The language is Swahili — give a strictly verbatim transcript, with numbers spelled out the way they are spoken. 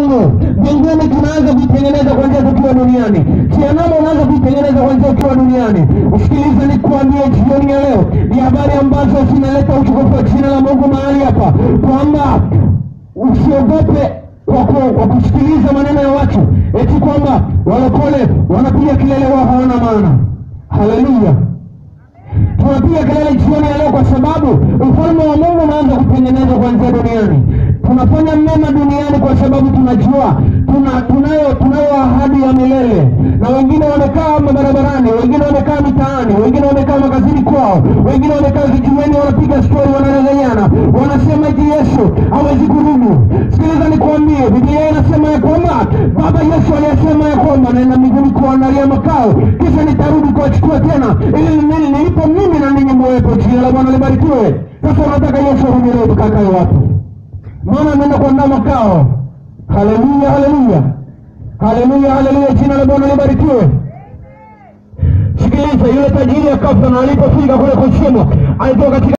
sanamu. Mbinguni tunaanza kuitengeneza kwanza tukiwa duniani. Sanamu unaanza kuitengeneza kwanza ukiwa duniani. Usikilize nikuambie jioni ya leo, ni habari ambazo zinaleta utukufu wa jina la Mungu mahali hapa, kwamba usiogope kwa kusikiliza maneno ya watu eti kwamba walokole wanapiga kelele wao hawana maana. Haleluya. Tunapiga kelele jioni ya leo kwa sababu ufalme wa Mungu unaanza kutengenezwa kuanzia duniani. Tunafanya mema duniani kwa sababu tunajua tuna tunayo tunayo ahadi ya milele. Na wengine wamekaa barabarani, wengine wamekaa mitaani, wengine wamekaa makazini kwao, wengine wamekaa vijiweni wanapiga story, wanarejeleana, wanasema eti Yesu hawezi kurudi. Sikiliza nikwambie, Biblia inasema ya kwamba Baba Yesu aliyesema ya kwamba naenda mbinguni kuandalia makao, kisha nitarudi kuwachukua tena ili nilipo mimi na ninyi mwepo. Jina la Bwana libarikiwe. Sasa unataka Yesu arudi leo tukakae wapi? Maana anaenda kuandaa makao. Haleluya, haleluya. Haleluya, haleluya, jina la Bwana libarikiwe. Sikiliza, yule tajiri akafa na alipofika kule kushimwa alitoka katika